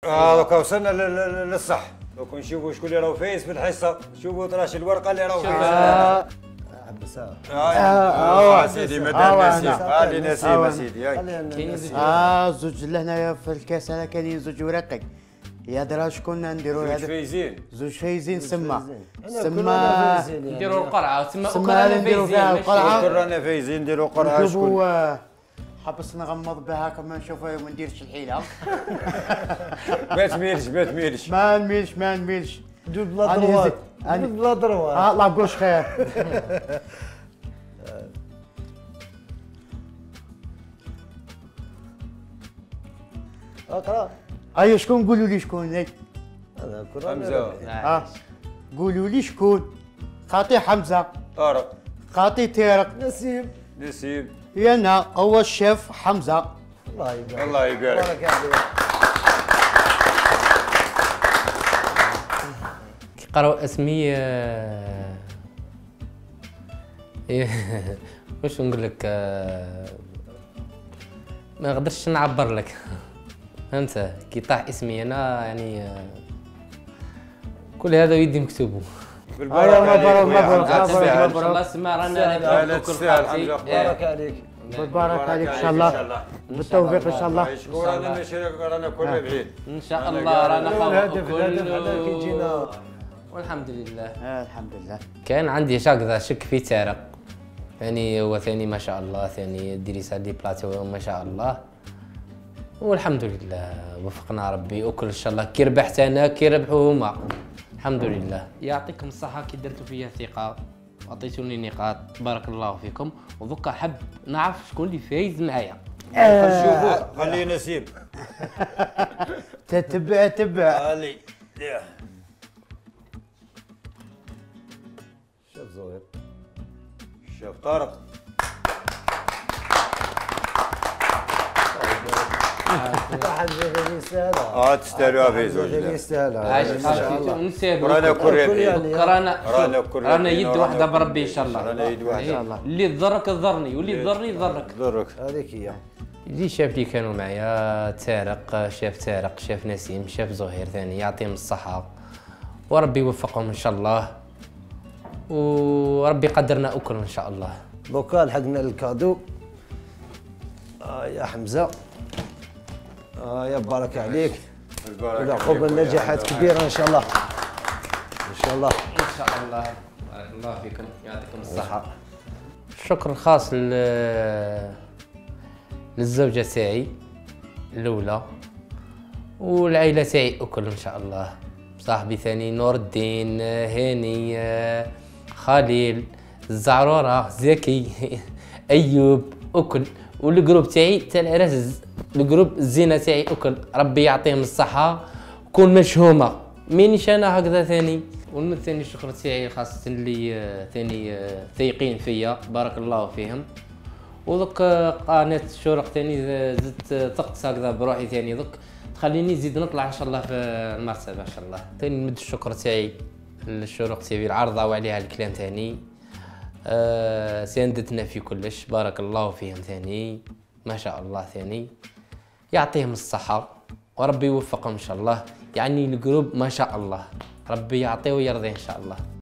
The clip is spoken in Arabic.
دوكا وصلنا للصح. دوكا نشوفوا شكون اللي راهو فايز في الحصه. شوفوا طراش الورقه اللي راهو فايز. سيدي مدام نسيم. هادي نسيم سيدي. كاين زوج لهنايا في الكاس هذا كاينين زوج وراقي. يا درا شكون نديروا هذا؟ زوج فايزين. زوج فايزين سما نديروا القرعه تما نديروا فيها القرعه. رانا فايزين نديروا قرعه. شكون؟ حبس نغمض بها كما نشوفها وما نديرش الحيله. ما تميلش ما نميلش دوب بلا دروات دوب بلا دروات. الله يقولش خير. اقرا. ايوا شكون؟ قولوا لي شكون. هذا حمزه. قولوا لي شكون. خاطي حمزه. طارق. خاطي طارق. نسيم. انا هو الشيف حمزه. الله يبارك. الله يبارك. بارك عليك. كيقراو اسمي واش نقول لك، ما نقدرش نعبر لك. فهمت؟ كي طاح اسمي انا يعني كل هذا يدي مكتوبه. مبروك الله اسمع رانا بارك عليك. بارك عليك ان شاء الله. بالتوفيق ان شاء الله. رانا ماشي رانا كلنا بعيد ان شاء الله. رانا الهدف هذا كيجينا والحمد لله. الحمد لله. كان عندي هكذا شك في طارق، يعني هو ثاني ما شاء الله، ثاني ديريسا دي بلاتو ما شاء الله، والحمد لله وفقنا ربي. وكل ان شاء الله كي ربحت انا كي ربحوا هما، الحمد لله. يعطيكم الصحة كي درتوا فيا ثقة وعطيتوني نقاط، بارك الله فيكم. وذوكا حب نعرف شكون اللي فايز معايا. نشوفوا. خليه نسيم. تتبع. خلي. شوف زهير. شوف طارق. واحد غير يستاهل. تستاهلوها في زوج. غير يستاهل. عايش نسيبو. رانا كل رانا يد واحدة بربي ان شاء الله. رانا يد واحدة. اللي ضرك ضرني واللي ضرني ضرك. هذيك هي. اللي شاف اللي كانوا معايا طارق، شاف طارق، شاف نسيم، شاف زهير ثاني، يعطيهم الصحة وربي يوفقهم ان شاء الله، وربي قدرنا اكل ان شاء الله. دوكا لحقنا الكادو. يا حمزه. يا بارك عليك. والعقوبة النجاحات كبيرة إن شاء الله. إن شاء الله. ان شاء الله. بارك الله فيكم، يعطيكم الصحة. الشكر الخاص للزوجة تاعي الأولى والعائلة تاعي أكل إن شاء الله. صاحبي ثاني نور الدين، هاني، خليل، الزعرورة، زكي، أيوب، أكل. والجروب تاعي تاع العراس، الجروب الزينة تاعي أكل. ربي يعطيهم الصحة، كون مشهومة مانيش أنا هكذا ثاني. والمن ثاني الشكر تاعي خاصة اللي ثاني ثايقين فيا، بارك الله فيهم. وذوك قناة الشروق ثاني زدت ثقت هكذا بروحي ثاني، ذوك تخليني نزيد نطلع ان شاء الله في المرتبة ان شاء الله. ثاني نمد الشكر تاعي للشروق تي في العرضة وعليها الكلام ثاني. ساندتنا في كلش، بارك الله فيهم ثاني ما شاء الله ثاني. يعطيهم الصحة وربي يوفقهم ان شاء الله. يعني الجروب ما شاء الله، ربي يعطيه ويرضيه ان شاء الله.